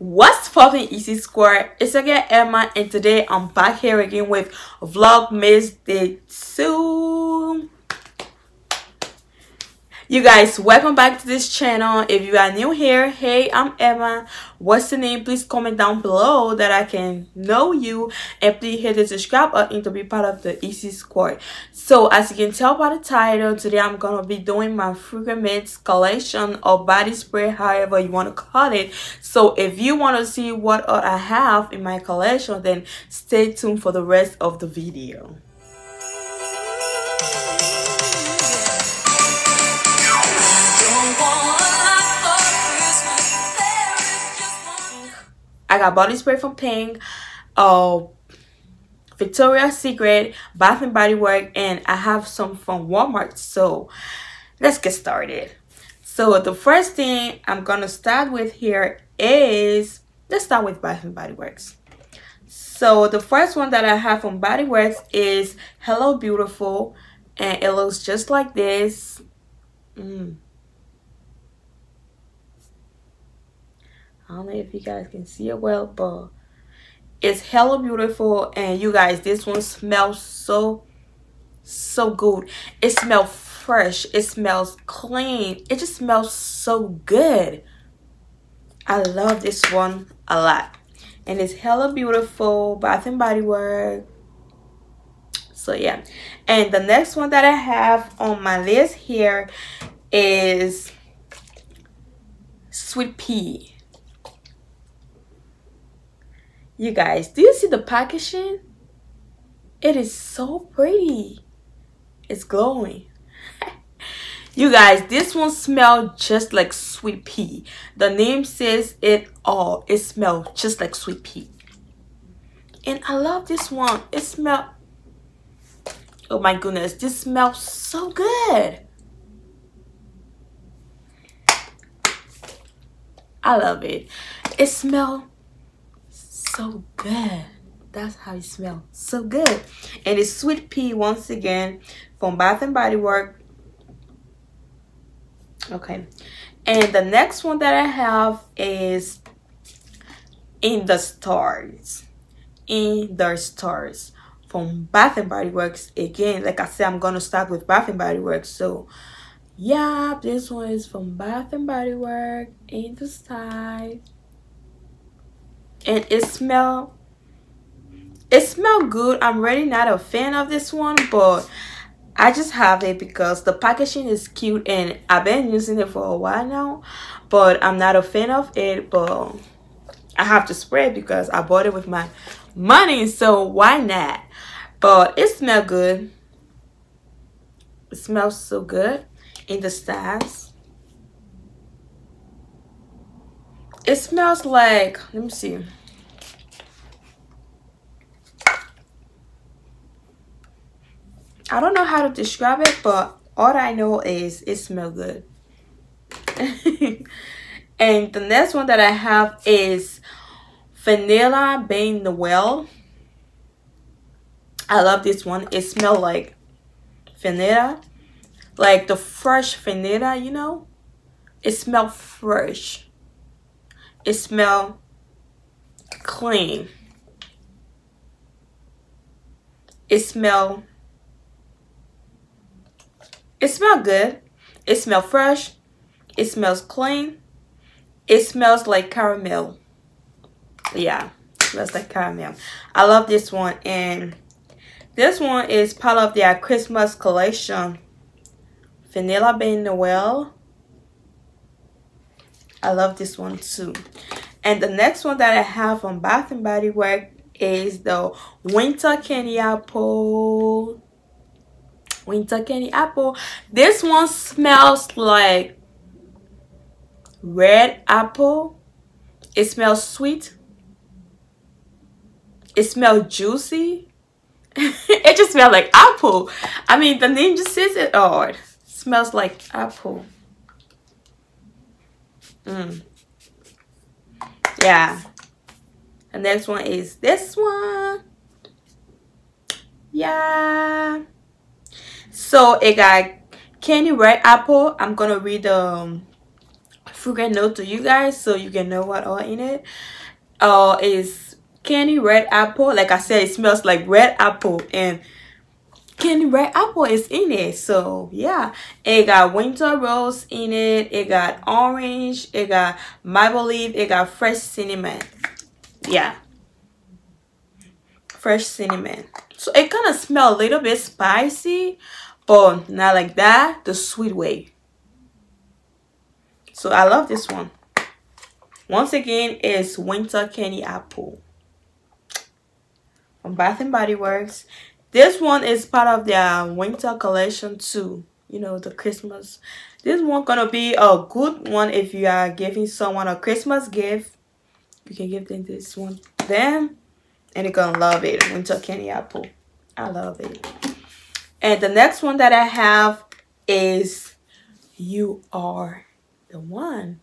What's poppin', Easy Square? It's again Emma, and today I'm back here again with Vlogmas Day 2. You guys, welcome back to this channel. If you are new here, hey, I'm Emma. What's your name? Please comment down below that I can know you, and please hit the subscribe button to be part of the Easy Squad. So as you can tell by the title, today I'm gonna be doing my fragrance collection or body spray, however you want to call it. So if you want to see what I have in my collection, then stay tuned for the rest of the video. I got body spray from Pink, Victoria's Secret, Bath and Body Works, and I have some from Walmart. So let's get started. So the first thing I'm gonna start with here is, let's start with Bath and Body Works. So the first one that I have from Body Works is Hello Beautiful, and it looks just like this. I don't know if you guys can see it well, but it's Hello Beautiful, and you guys, this one smells so good. It smells fresh, it smells clean, it just smells so good. I love this one a lot, and it's Hello Beautiful, Bath and Body Works. So yeah, and the next one that I have on my list here is Sweet Pea. You guys, do you see the packaging? It is so pretty. It's glowing. You guys, this one smells just like sweet pea. The name says it all. It smells just like sweet pea. And I love this one. It smells, oh my goodness, this smells so good. I love it. It smells so good. That's how it smells. So good. And it's Sweet Pea once again from Bath and Body Works. Okay. And the next one that I have is In the Stars. In the Stars from Bath and Body Works. Again, like I said, I'm gonna start with Bath and Body Works. So yeah, this one is from Bath and Body Works. In the Stars. And it smell good. I'm really not a fan of this one, but I just have it because the packaging is cute, and I've been using it for a while now, but I'm not a fan of it. But I have to spray it because I bought it with my money, so why not? But it smells good. It smells so good. In the Stars, it smells like, let me see. I don't know how to describe it, but all I know is it smells good. And the next one that I have is Vanilla Bean Noel. I love this one. It smells like vanilla, like the fresh vanilla, you know. It smells fresh. It smells clean. It smells good. It smells fresh. It smells clean. It smells like caramel. Yeah, it smells like caramel. I love this one, and this one is part of their Christmas collection. Vanilla Bean Noel. I love this one too. And the next one that I have from Bath and Body Works is the Winter Candy Apple. Winter Candy Apple. This one smells like red apple. It smells sweet. It smells juicy. It just smells like apple. I mean, the name just says it all. It smells like apple. Yeah. The next one is this one. Yeah. So it got candy red apple. I'm gonna read the fragrant note to you guys so you can know what all in it. Is candy red apple. Like I said, it smells like red apple, and candy red apple is in it. So yeah, it got winter rose in it, it got orange, it got maple leaf, it got fresh cinnamon. Yeah, fresh cinnamon. So it kind of smells a little bit spicy, but not like that, the sweet way. So I love this one. Once again, it's winter candy apple from Bath and Body Works. This one is part of their winter collection too. You know, the Christmas. This one gonna be a good one if you are giving someone a Christmas gift. You can give them this one, and they're gonna love it. Winter candy apple. I love it. And the next one that I have is You Are the One.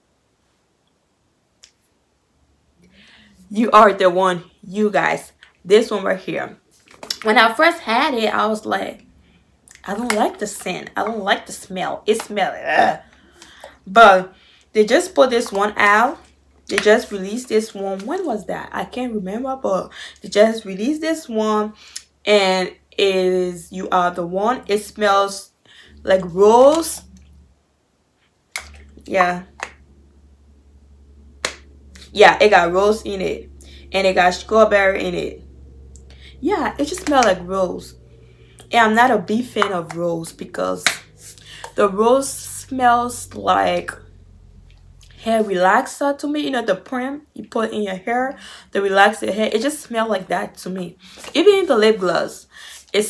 You Are the One, you guys. This one right here. When I first had it, I was like, I don't like the scent. I don't like the smell. It smells. But they just put this one out. They just released this one. When was that? I can't remember, but they just released this one. And it is You Are the One. It smells like rose. Yeah. Yeah, it got rose in it. And it got strawberry in it. Yeah, it just smells like rose. And I'm not a big fan of rose because the rose smells like hair relaxer to me. You know, the prim you put in your hair, the relaxer hair. It just smells like that to me. Even in the lip gloss, it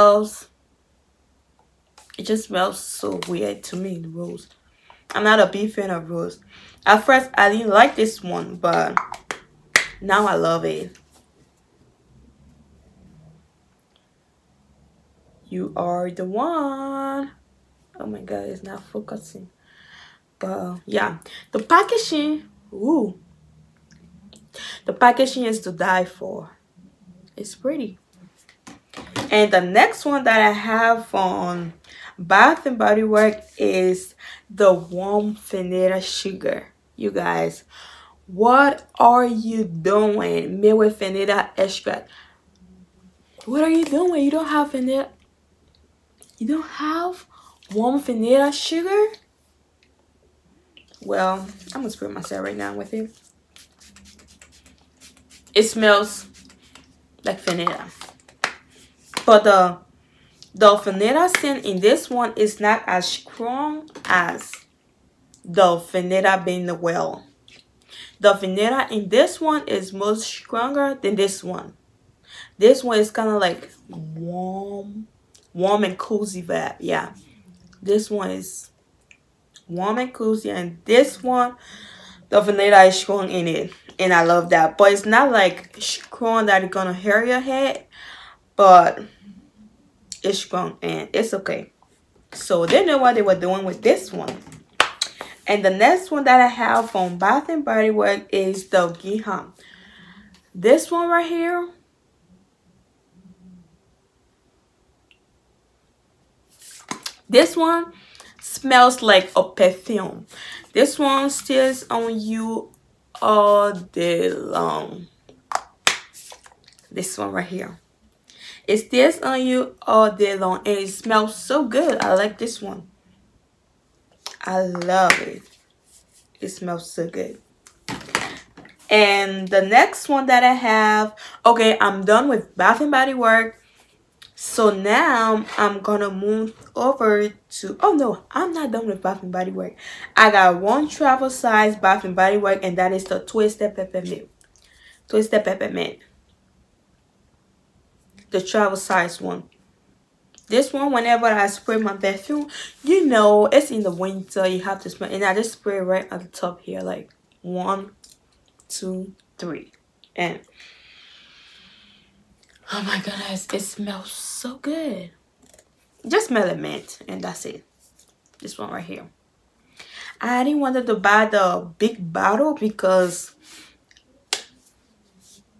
just smells so weird to me, the rose. I'm not a big fan of rose. At first, I didn't like this one, but now I love it. You Are the One. Oh my god, it's not focusing. But yeah, the packaging, ooh, the packaging is to die for. It's pretty. And the next one that I have on Bath and Body Works is the Warm Vanilla Sugar. You guys, what are you doing? Made with vanilla extract. What are you doing? You don't have vanilla. You don't have warm vanilla sugar? Well, I'm gonna spray myself right now with it. It smells like vanilla. But the vanilla scent in this one is not as strong as the vanilla being the well. The vanilla in this one is much stronger than this one. This one is kind of like warm and cozy vibe. Yeah, this one is warm and cozy, and this one, the vanilla is strong in it, and I love that. But it's not like strong that it's gonna hurt your head, but it's strong and it's okay. So they know what they were doing with this one. And the next one that I have from Bath and Body Works is the Giham. This one right here, this one smells like a perfume. This one stays on you all day long. This one right here, it stays on you all day long and it smells so good. I like this one. I love it. It smells so good. And the next one that I have, okay, I'm done with Bath and Body Works. So now I'm gonna move over to, oh no, I'm not done with Bath and Body Works. I got one travel size Bath and Body Works, and that is the Twisted Peppermint. Twisted Peppermint. The travel size one. This one, whenever I spray my perfume, you know, it's in the winter, you have to smell, and I just spray right at the top here, like 1, 2, 3, and oh my goodness, it smells so good. Just smell it mint, and that's it. This one right here. I didn't want to buy the big bottle because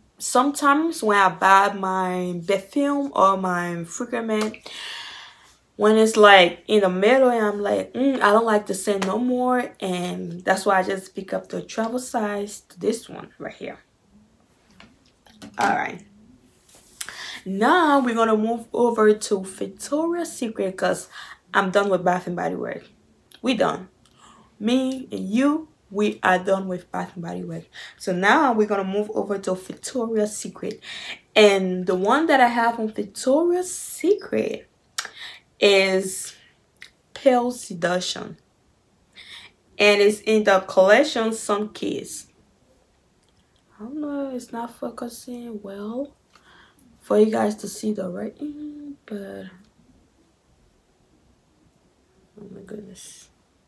sometimes when I buy my perfume or my fragrance, when it's like in the middle and I'm like, I don't like the scent no more, and that's why I just pick up the travel size to this one right here. All right, now we're gonna move over to Victoria's Secret because I'm done with Bath and Body Works. We done. Me and you, we are done with Bath and Body Works. So now we're gonna move over to Victoria's Secret, and the one that I have on Victoria's Secret is Pale Seduction, and it's in the collection Sun Kiss. I don't know, it's not focusing well for you guys to see the writing, but oh my goodness.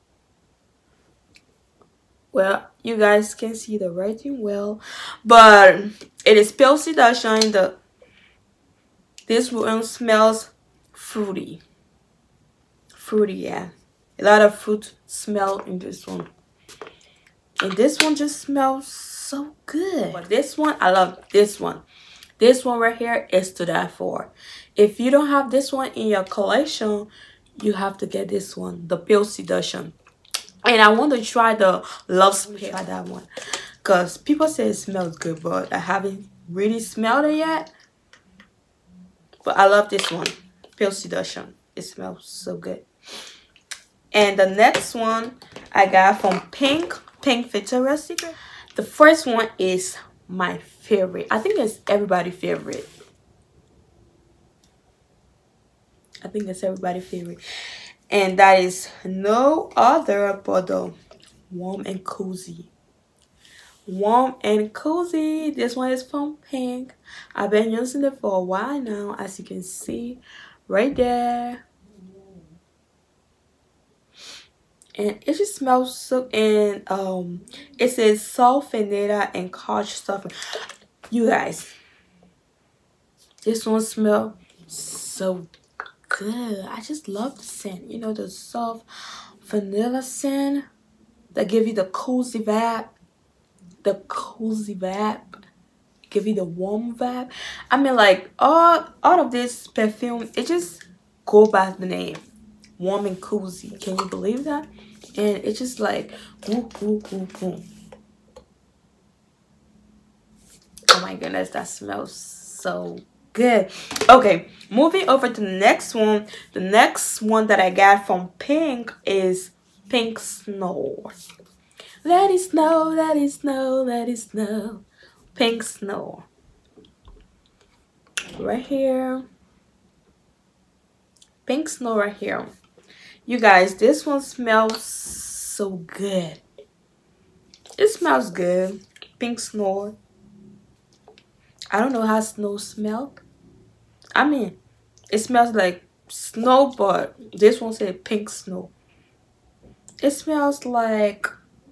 Well, you guys can see the writing well, but it is Pale Seduction. This one smells fruity. Yeah. A lot of fruit smell in this one. And this one just smells so good. But this one, I love this one. This one right here is to die for. If you don't have this one in your collection, you have to get this one, the Pale Seduction. And I want to try the Love Spell. Try that one, because people say it smells good, but I haven't really smelled it yet. But I love this one, Pale Seduction. It smells so good. And the next one I got from Pink Victoria's Secret. The first one is my favorite. I think it's everybody's favorite. And that is no other but the Warm and Cozy. This one is from Pink. I've been using it for a while now, as you can see right there. And it just smells so, and it says soft vanilla and couch stuff. You guys, this one smells so good. I just love the scent. You know, the soft vanilla scent that give you the cozy vibe. Give you the warm vibe. I mean, like all of this perfume, it just go by the name Warm and Cozy. Can you believe that? And it's just like woo, woo, woo, woo. Oh my goodness, that smells so good. Okay, moving over to the next one. The next one that I got from Pink is Pink Snow. Let it snow, let it snow, let it snow. Pink Snow. Right here. Pink Snow right here. You guys, this one smells so good. It smells good. Pink Snow. I don't know how snow smells. I mean, it smells like snow, but this one says Pink Snow. It smells like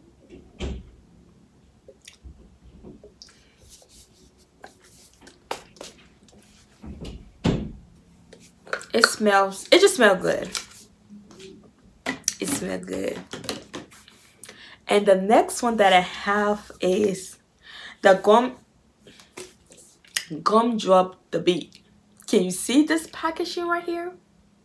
it just smells good. It smells good. And the next one that I have is the Gumdrop the Beat. Can you see this packaging right here?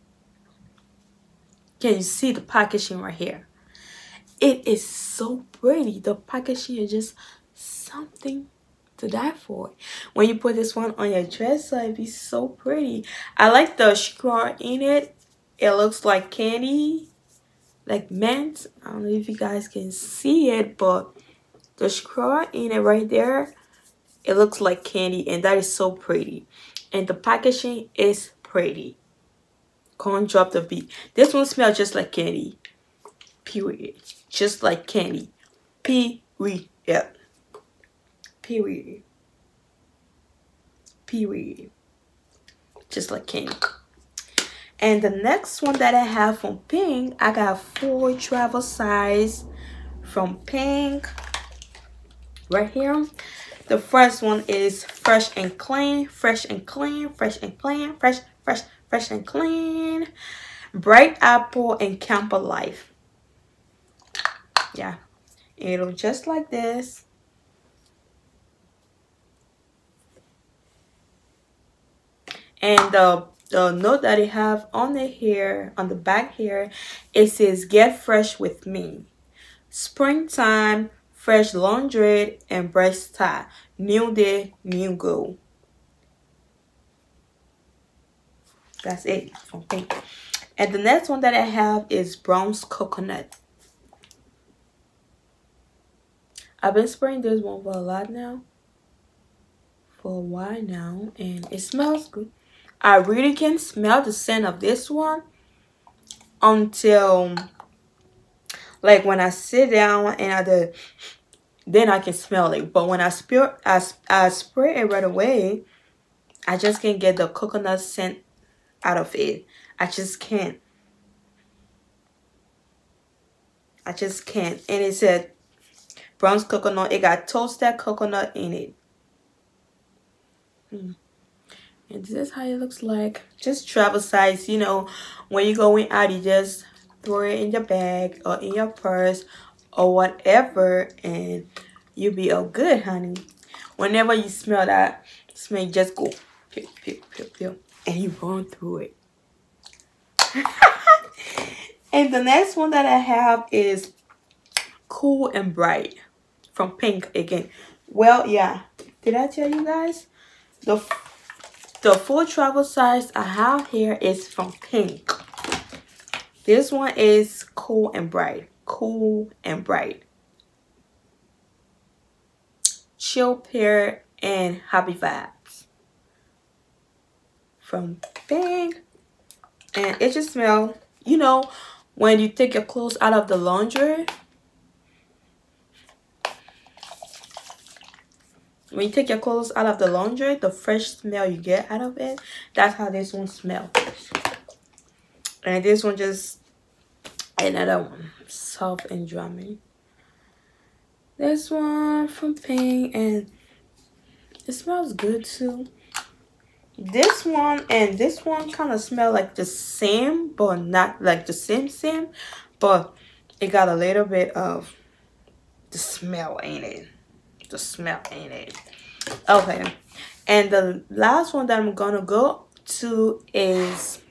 Can you see the packaging right here? It is so pretty. The packaging is just something to die for. When you put this one on your dress, it'd be so pretty. I like the straw in it. It looks like candy, like mint. I don't know if you guys can see it, but the straw in it right there, it looks like candy, and that is so pretty. And the packaging is pretty. Gumdrop the Beat. This one smells just like candy. Period. Just like candy. Period. Period. Period. Just like candy. And the next one that I have from Pink, I got 4 travel size from Pink. Right here. The first one is Fresh and Clean. Fresh and Clean. Fresh and Clean. Fresh and Clean. Bright Apple and Camper Life. Yeah. It'll just like this. And the the note that it have on the here, on the back here, it says get fresh with me. Springtime, fresh laundry and breast tie. New day, new goal. That's it from Pink. And the next one that I have is Bronze Coconut. I've been spraying this one for a lot now. For a while now. And it smells good. I really can smell the scent of this one until like when I sit down and then I can smell it. But when I spray it right away, I just can't get the coconut scent out of it. I just can't. I just can't. And it said Bronze Coconut. It got toasted coconut in it. And this is how it looks like. Just travel size, you know, when you're going out, you just throw it in your bag or in your purse or whatever, and you'll be all good, honey. Whenever you smell that smell, you just go pew, pew, pew, pew, and you run through it. And the next one that I have is Cool and Bright from Pink again. Well, yeah, did I tell you guys? The full travel size I have here is from Pink. This one is Cool and Bright. Cool and Bright. Chill Pear and Happy Vibes. From Pink. And it just smells, you know, when you take your clothes out of the laundry. When you take your clothes out of the laundry, the fresh smell you get out of it, that's how this one smells. And this one just, another one, soft and drumming. This one from Pink, and it smells good too. This one and this one kind of smell like the same, but not like the same, but it got a little bit of the smell in it. The smell in it. Okay, and the last one that I'm gonna go to is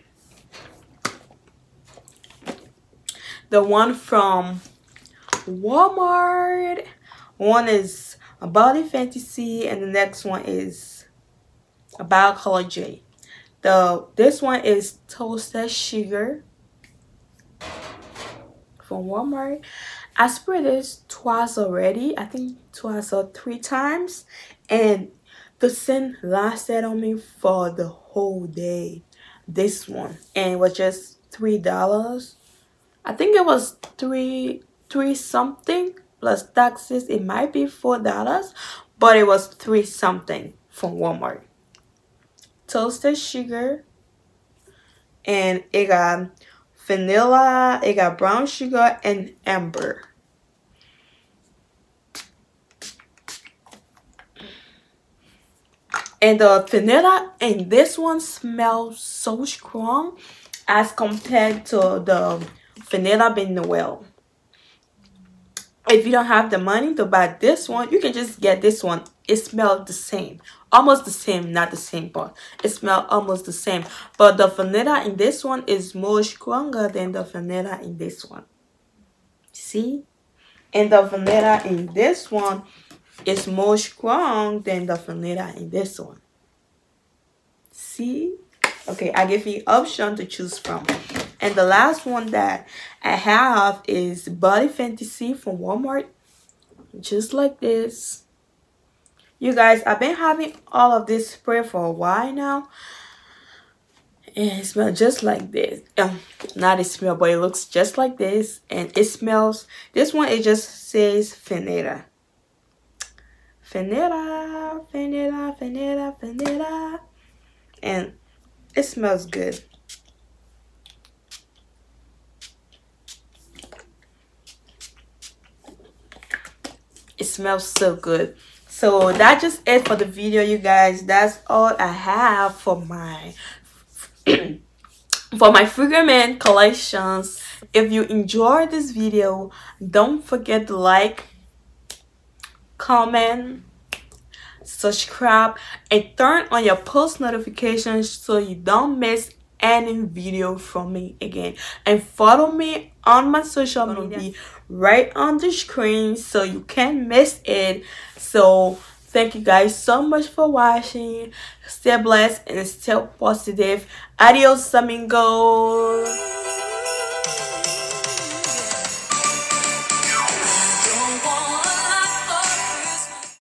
the one from Walmart. One is a Body Fantasy and the next one is a Biocolor J. This one is Toasted Sugar from Walmart. I sprayed this twice already. I think twice or 3 times. And the scent lasted on me for the whole day. This one. And it was just $3. I think it was three something plus taxes. It might be $4. But it was 3 something from Walmart. Toasted Sugar. And it got vanilla, it got brown sugar and amber. And the vanilla in this one smells so strong as compared to the vanilla bean Noel. If you don't have the money to buy this one, you can just get this one. It smells the same. Almost the same, not the same, but it smells almost the same. But the vanilla in this one is more stronger than the vanilla in this one. See? And the vanilla in this one is more strong than the vanilla in this one. See? Okay, I give you option to choose from. And the last one that I have is Body Fantasy from Walmart. Just like this. You guys, I've been having all of this spray for a while now. And it smells just like this. Not it smell, but it looks just like this. And it smells, this one, it just says vanilla. Vanilla, vanilla, vanilla, vanilla. And it smells good. It smells so good. So that's just it for the video, you guys. That's all I have for my for my Figurement collections. If you enjoyed this video, don't forget to like, comment, subscribe, and turn on your post notifications so you don't miss any video from me again. And follow me on my social media right on the screen so you can't miss it. So thank you guys so much for watching. Stay blessed and stay positive. Adios amigos.